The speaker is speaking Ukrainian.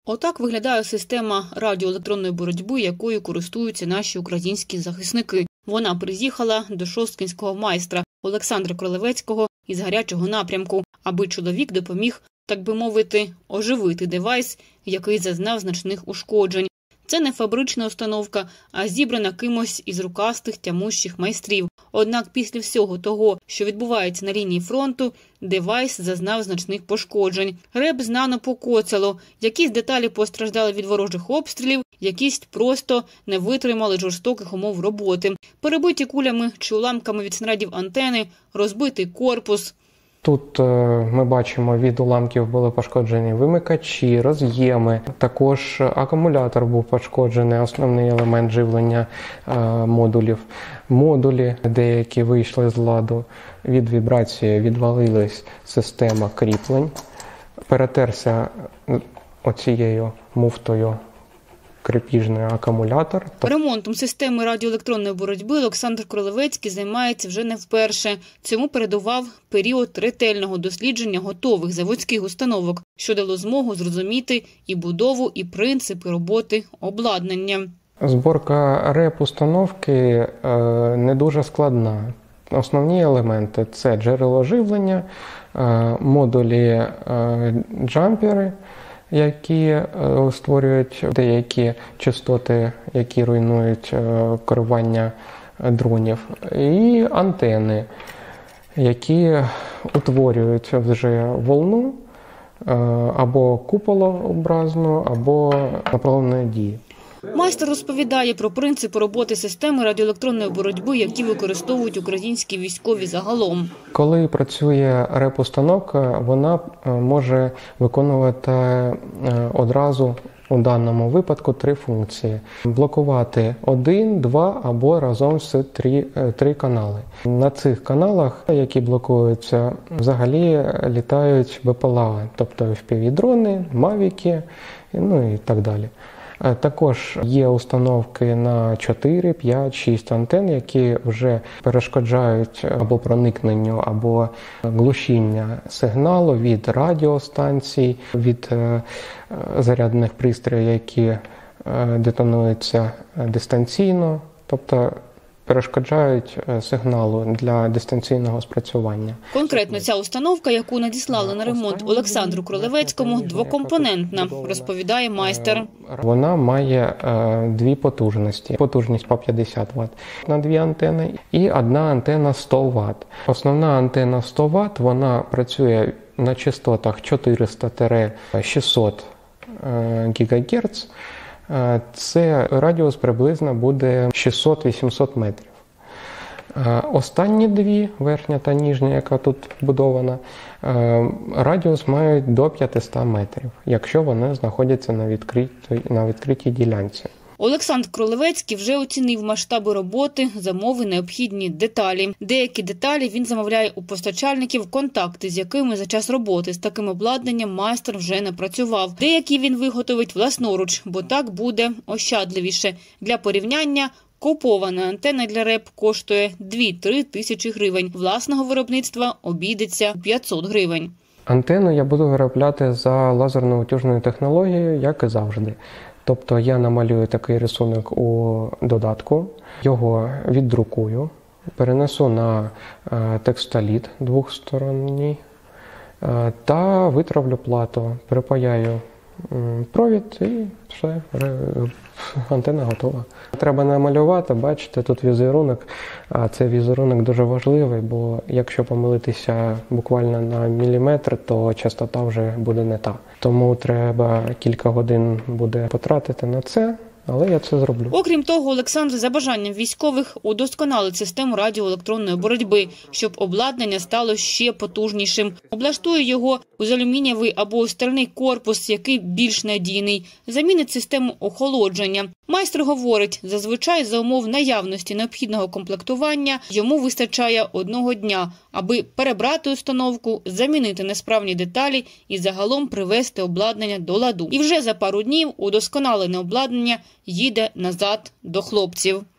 Отак виглядає система радіоелектронної боротьби, якою користуються наші українські захисники. Вона приїхала до шосткинського майстра Олександра Кролевецького із гарячого напрямку, аби чоловік допоміг, так би мовити, оживити девайс, який зазнав значних ушкоджень. Це не фабрична установка, а зібрана кимось із рукастих тямущих майстрів. Однак після всього того, що відбувається на лінії фронту, девайс зазнав значних пошкоджень. РЕП знано покоцало. Якісь деталі постраждали від ворожих обстрілів, якісь просто не витримали жорстоких умов роботи. Перебиті кулями чи уламками від снарядів антени, розбитий корпус. Тут ми бачимо, від уламків були пошкоджені вимикачі, роз'єми. Також акумулятор був пошкоджений, основний елемент живлення модулів. Модулі деякі вийшли з ладу, від вібрації відвалилась система кріплень. Перетерся оцією муфтою крепіжний акумулятор. Ремонтом системи радіоелектронної боротьби Олександр Кролевецький займається вже не вперше. Цьому передував період ретельного дослідження готових заводських установок, що дало змогу зрозуміти і будову, і принципи роботи обладнання. Зборка РЕП-установки не дуже складна. Основні елементи – це джерело живлення, модулі джампери, які створюють деякі частоти, які руйнують керування дронів, і антени, які утворюють вже волну або куполообразну, або направленої дії. Майстер розповідає про принципи роботи системи радіоелектронної боротьби, які використовують українські військові загалом. Коли працює РЕП-установка, вона може виконувати одразу у даному випадку 3 функції. Блокувати 1, 2 або разом з 3 канали. На цих каналах, які блокуються, взагалі літають БПЛА, тобто FPV-дрони, мавіки, ну і так далі. Також є установки на 4, 5, 6 антен, які вже перешкоджають або проникненню, або глушіння сигналу від радіостанцій, від зарядних пристроїв, які детонуються дистанційно, тобто перешкоджають сигналу для дистанційного спрацювання. Конкретно ця установка, яку надіслали на ремонт Олександру Кролевецькому, двокомпонентна, розповідає майстер. Вона має 2 потужності. Потужність по 50 Вт на 2 антени і одна антена 100 Вт. Основна антена 100 Вт, вона працює на частотах 400-600 ГГц. Це радіус приблизно буде 600-800 метрів. Останні 2, верхня та нижня, яка тут будована, радіус мають до 500 метрів, якщо вони знаходяться на відкритій ділянці. Олександр Кролевецький вже оцінив масштаби роботи, замови необхідні деталі. Деякі деталі він замовляє у постачальників, контакти з якими за час роботи з таким обладнанням майстер вже не працював. Деякі він виготовить власноруч, бо так буде ощадливіше. Для порівняння, купована антенна для РЕП коштує 2-3 тисячі гривень. Власного виробництва обійдеться 500 гривень. Антенну я буду виробляти за лазерно-утюжною технологією, як і завжди. Тобто я намалюю такий рисунок у додатку, його віддрукую, перенесу на текстоліт двохсторонній та витравлю плату, припаяю провід і все, антенна готова. Треба намалювати, бачите, тут візерунок, а цей візерунок дуже важливий, бо якщо помилитися буквально на міліметр, то частота вже буде не та. Тому треба кілька годин буде потратити на це, але я це зроблю. Окрім того, Олександр за бажанням військових удосконалить систему радіоелектронної боротьби, щоб обладнання стало ще потужнішим. Облаштує його у алюмінієвий або стальний корпус, який більш надійний. Замінить систему охолодження. Майстер говорить, зазвичай за умов наявності необхідного комплектування йому вистачає 1 дня, аби перебрати установку, замінити несправні деталі і загалом привести обладнання до ладу. І вже за пару днів удосконалене обладнання їде назад до хлопців.